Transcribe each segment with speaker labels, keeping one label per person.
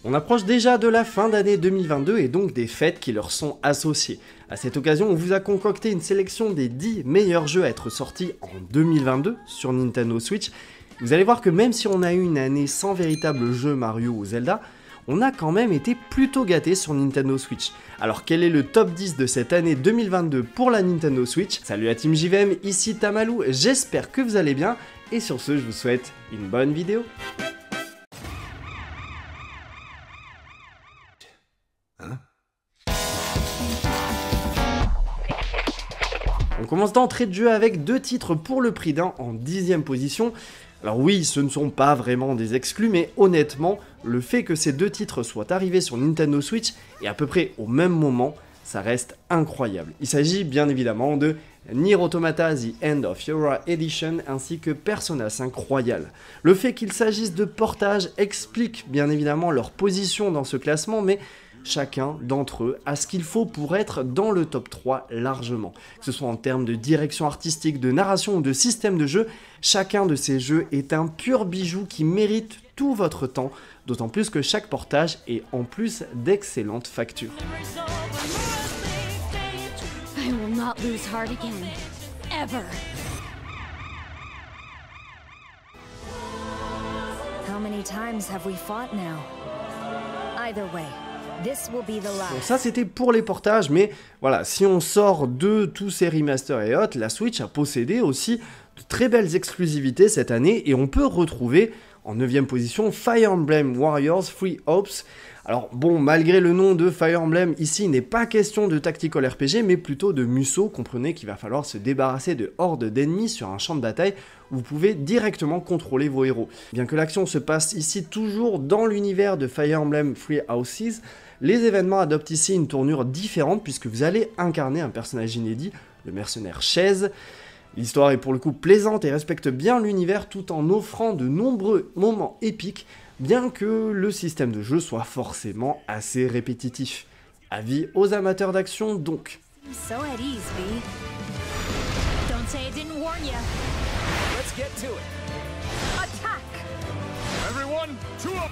Speaker 1: On approche déjà de la fin d'année 2022 et donc des fêtes qui leur sont associées. A cette occasion, on vous a concocté une sélection des 10 meilleurs jeux à être sortis en 2022 sur Nintendo Switch. Vous allez voir que même si on a eu une année sans véritable jeu Mario ou Zelda, on a quand même été plutôt gâté sur Nintendo Switch. Alors quel est le top 10 de cette année 2022 pour la Nintendo Switch? Salut la team JVM, ici Tamalou, j'espère que vous allez bien et sur ce je vous souhaite une bonne vidéo. On commence d'entrée de jeu avec 2 titres pour le prix d'un en 10e position. Alors oui, ce ne sont pas vraiment des exclus, mais honnêtement, le fait que ces 2 titres soient arrivés sur Nintendo Switch et à peu près au même moment, ça reste incroyable. Il s'agit bien évidemment de Nier Automata The End of Era Edition ainsi que Persona 5 Royal. Le fait qu'il s'agisse de portages explique bien évidemment leur position dans ce classement, mais chacun d'entre eux a ce qu'il faut pour être dans le top 3 largement. Que ce soit en termes de direction artistique, de narration ou de système de jeu, chacun de ces jeux est un pur bijou qui mérite tout votre temps, d'autant plus que chaque portage est en plus d'excellentes factures.
Speaker 2: I will not lose heart again, ever.
Speaker 3: How many times have we fought now? Either way.
Speaker 1: Bon, ça c'était pour les portages, mais voilà, si on sort de tous ces remasters et autres, la Switch a possédé aussi de très belles exclusivités cette année et on peut retrouver en 9e position Fire Emblem Warriors Three Hopes. Alors bon, malgré le nom de Fire Emblem, ici il n'est pas question de tactical RPG, mais plutôt de Musou. Comprenez qu'il va falloir se débarrasser de hordes d'ennemis sur un champ de bataille où vous pouvez directement contrôler vos héros. Bien que l'action se passe ici toujours dans l'univers de Fire Emblem Three Houses, les événements adoptent ici une tournure différente puisque vous allez incarner un personnage inédit, le mercenaire Chase. L'histoire est pour le coup plaisante et respecte bien l'univers tout en offrant de nombreux moments épiques, bien que le système de jeu soit forcément assez répétitif. Avis aux amateurs d'action donc.
Speaker 3: So at ease, V.
Speaker 2: Don't say I didn't warn you.
Speaker 4: Let's get to it.
Speaker 3: Attack!
Speaker 4: Everyone, to up!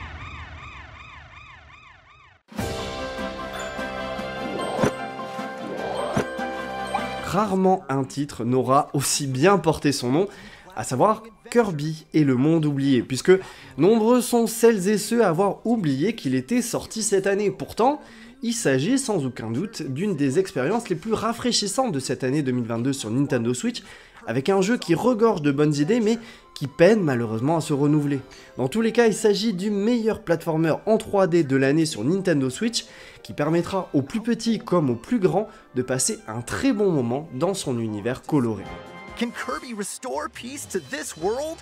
Speaker 1: Rarement un titre n'aura aussi bien porté son nom, à savoir Kirby et le monde oublié, puisque nombreux sont celles et ceux à avoir oublié qu'il était sorti cette année. Pourtant, il s'agit sans aucun doute d'une des expériences les plus rafraîchissantes de cette année 2022 sur Nintendo Switch, avec un jeu qui regorge de bonnes idées, mais qui peine malheureusement à se renouveler. Dans tous les cas, il s'agit du meilleur platformer en 3D de l'année sur Nintendo Switch, qui permettra aux plus petits comme aux plus grands de passer un très bon moment dans son univers coloré.
Speaker 4: Can Kirby restore peace to this world?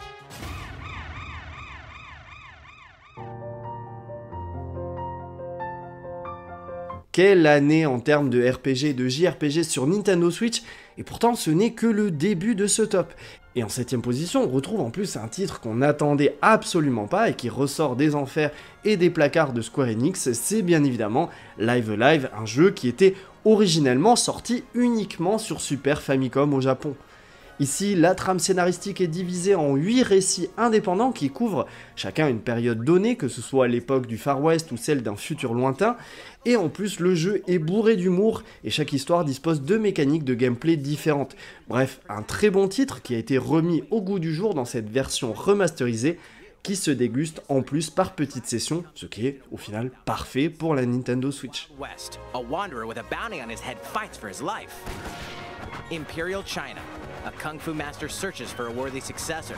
Speaker 1: Quelle année en termes de RPG et de JRPG sur Nintendo Switch, et pourtant ce n'est que le début de ce top. Et en 7ème position, on retrouve en plus un titre qu'on n'attendait absolument pas et qui ressort des enfers et des placards de Square Enix, c'est bien évidemment Live Alive, un jeu qui était originellement sorti uniquement sur Super Famicom au Japon. Ici, la trame scénaristique est divisée en 8 récits indépendants qui couvrent chacun une période donnée, que ce soit l'époque du Far West ou celle d'un futur lointain, et en plus le jeu est bourré d'humour et chaque histoire dispose de mécaniques de gameplay différentes. Bref, un très bon titre qui a été remis au goût du jour dans cette version remasterisée qui se déguste en plus par petites sessions, ce qui est au final parfait pour la Nintendo Switch.
Speaker 5: West, a wanderer with a bounty on his head fights for his life. Imperial China, a kung fu master searches for a worthy successor.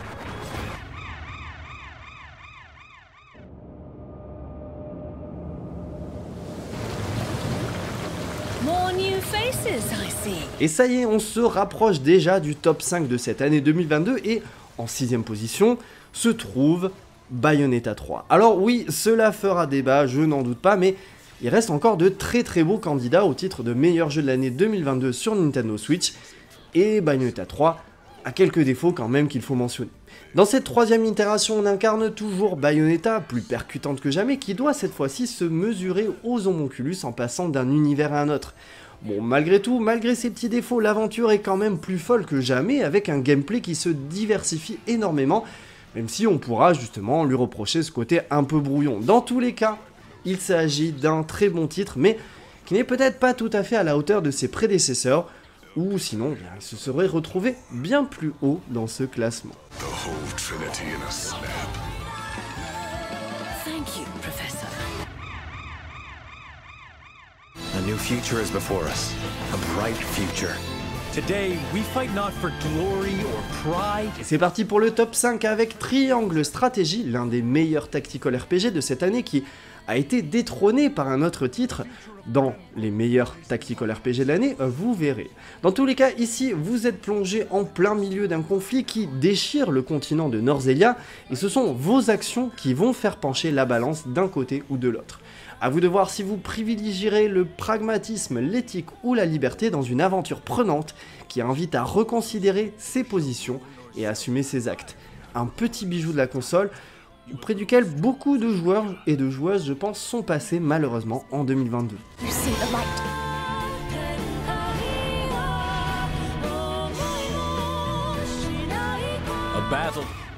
Speaker 2: More new faces, I see.
Speaker 1: Et ça y est, on se rapproche déjà du top 5 de cette année 2022 et en 6ème position se trouve Bayonetta 3. Alors oui, cela fera débat, je n'en doute pas, mais il reste encore de très beaux candidats au titre de meilleur jeu de l'année 2022 sur Nintendo Switch, et Bayonetta 3 a quelques défauts quand même qu'il faut mentionner. Dans cette 3ème itération, on incarne toujours Bayonetta, plus percutante que jamais, qui doit cette fois-ci se mesurer aux homonculus en passant d'un univers à un autre. Bon, malgré tout, malgré ces petits défauts, l'aventure est quand même plus folle que jamais, avec un gameplay qui se diversifie énormément, même si on pourra justement lui reprocher ce côté un peu brouillon. Dans tous les cas, il s'agit d'un très bon titre, mais qui n'est peut-être pas tout à fait à la hauteur de ses prédécesseurs, ou sinon, bien, il se serait retrouvé bien plus haut dans ce classement.
Speaker 2: Thank you, Professor.
Speaker 5: A new future is before us. A bright future.
Speaker 6: Today, we fight not for glory or pride.
Speaker 1: Et c'est parti pour le top 5 avec Triangle Stratégie, l'un des meilleurs tactical RPG de cette année qui a été détrôné par un autre titre dans les meilleurs tactical RPG de l'année, vous verrez. Dans tous les cas, ici, vous êtes plongé en plein milieu d'un conflit qui déchire le continent de Norzelia, et ce sont vos actions qui vont faire pencher la balance d'un côté ou de l'autre. À vous de voir si vous privilégierez le pragmatisme, l'éthique ou la liberté dans une aventure prenante qui invite à reconsidérer ses positions et à assumer ses actes. Un petit bijou de la console, auprès duquel beaucoup de joueurs et de joueuses, je pense, sont passés malheureusement en 2022.
Speaker 2: You see the light.
Speaker 6: A battle.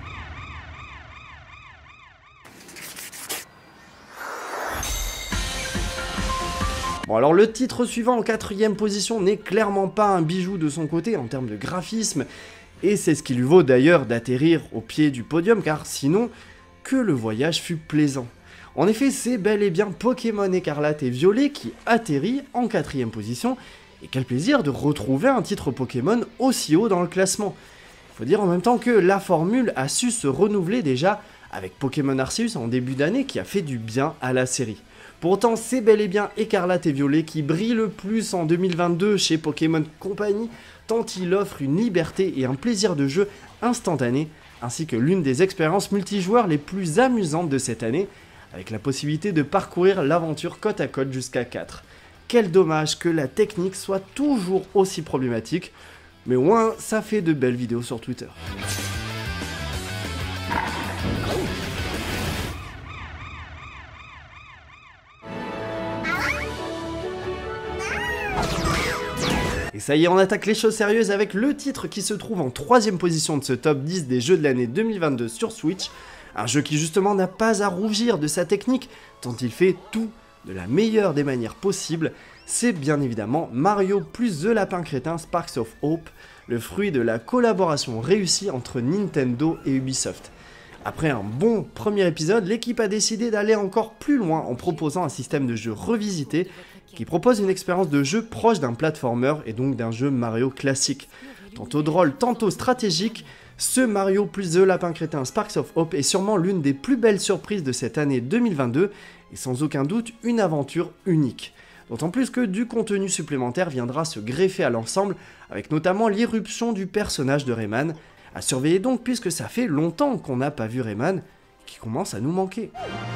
Speaker 1: Bon alors le titre suivant en 4ème position n'est clairement pas un bijou de son côté en termes de graphisme, et c'est ce qui lui vaut d'ailleurs d'atterrir au pied du podium, car sinon, que le voyage fut plaisant. En effet, c'est bel et bien Pokémon Écarlate et Violet qui atterrit en 4ème position, et quel plaisir de retrouver un titre Pokémon aussi haut dans le classement. Il faut dire en même temps que la formule a su se renouveler déjà avec Pokémon Arceus en début d'année qui a fait du bien à la série. Pour autant, c'est bel et bien Écarlate et Violet qui brille le plus en 2022 chez Pokémon Company, tant il offre une liberté et un plaisir de jeu instantané, ainsi que l'une des expériences multijoueurs les plus amusantes de cette année, avec la possibilité de parcourir l'aventure côte à côte jusqu'à 4. Quel dommage que la technique soit toujours aussi problématique, mais au moins ça fait de belles vidéos sur Twitter. Et ça y est, on attaque les choses sérieuses avec le titre qui se trouve en 3ème position de ce top 10 des jeux de l'année 2022 sur Switch. Un jeu qui justement n'a pas à rougir de sa technique, tant il fait tout de la meilleure des manières possibles. C'est bien évidemment Mario plus The Lapin Crétin Sparks of Hope, le fruit de la collaboration réussie entre Nintendo et Ubisoft. Après un bon premier épisode, l'équipe a décidé d'aller encore plus loin en proposant un système de jeu revisité qui propose une expérience de jeu proche d'un platformer et donc d'un jeu Mario classique. Tantôt drôle, tantôt stratégique, ce Mario plus The Lapin Crétin Sparks of Hope est sûrement l'une des plus belles surprises de cette année 2022 et sans aucun doute une aventure unique. D'autant plus que du contenu supplémentaire viendra se greffer à l'ensemble avec notamment l'irruption du personnage de Rayman. À surveiller donc puisque ça fait longtemps qu'on n'a pas vu Rayman qui commence à nous manquer.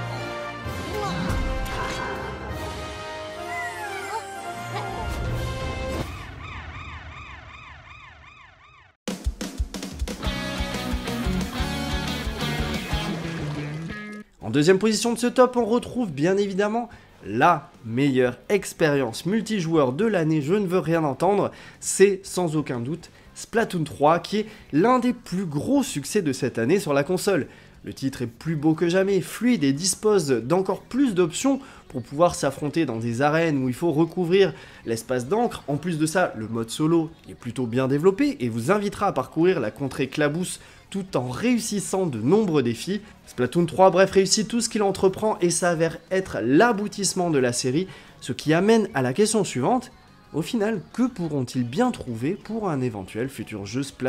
Speaker 1: En 2ème position de ce top, on retrouve bien évidemment la meilleure expérience multijoueur de l'année, je ne veux rien entendre, c'est sans aucun doute Splatoon 3 qui est l'un des plus gros succès de cette année sur la console. Le titre est plus beau que jamais, fluide et dispose d'encore plus d'options pour pouvoir s'affronter dans des arènes où il faut recouvrir l'espace d'encre. En plus de ça, le mode solo est plutôt bien développé et vous invitera à parcourir la contrée Clabousse tout en réussissant de nombreux défis. Splatoon 3, bref, réussit tout ce qu'il entreprend et s'avère être l'aboutissement de la série, ce qui amène à la question suivante. Au final, que pourront-ils bien trouver pour un éventuel futur jeu Splatoon ?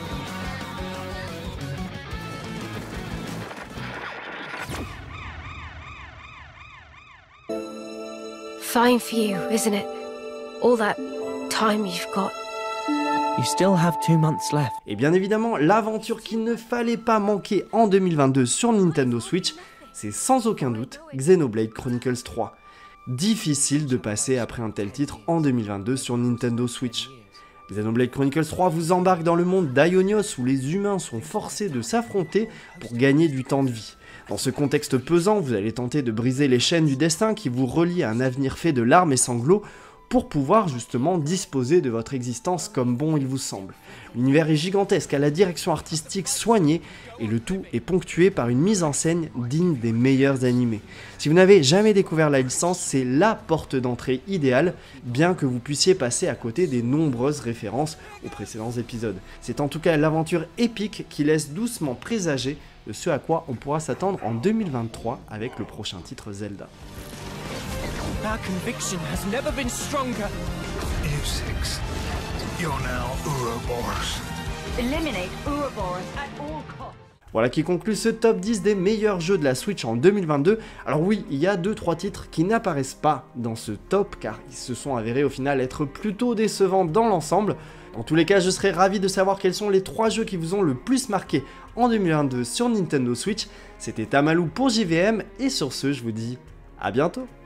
Speaker 2: Fine for you, isn't it? All that time you've got.
Speaker 5: You still have 2 months left.
Speaker 1: Et bien évidemment, l'aventure qu'il ne fallait pas manquer en 2022 sur Nintendo Switch, c'est sans aucun doute Xenoblade Chronicles 3. Difficile de passer après un tel titre en 2022 sur Nintendo Switch. Xenoblade Chronicles 3 vous embarque dans le monde d'Aionios où les humains sont forcés de s'affronter pour gagner du temps de vie. Dans ce contexte pesant, vous allez tenter de briser les chaînes du destin qui vous relient à un avenir fait de larmes et sanglots pour pouvoir justement disposer de votre existence comme bon il vous semble. L'univers est gigantesque, à la direction artistique soignée, et le tout est ponctué par une mise en scène digne des meilleurs animés. Si vous n'avez jamais découvert la licence, c'est la porte d'entrée idéale, bien que vous puissiez passer à côté des nombreuses références aux précédents épisodes. C'est en tout cas l'aventure épique qui laisse doucement présager de ce à quoi on pourra s'attendre en 2023 avec le prochain titre Zelda.
Speaker 6: Our conviction has never been stronger.
Speaker 7: Eve 6, you're now Ouroboros.
Speaker 3: Eliminate Ouroboros at all costs.
Speaker 1: Voilà qui conclut ce top 10 des meilleurs jeux de la Switch en 2022. Alors oui, il y a 2-3 titres qui n'apparaissent pas dans ce top car ils se sont avérés au final être plutôt décevants dans l'ensemble. Dans tous les cas, je serais ravi de savoir quels sont les 3 jeux qui vous ont le plus marqué en 2022 sur Nintendo Switch. C'était Tamalou pour JVM et sur ce, je vous dis à bientôt.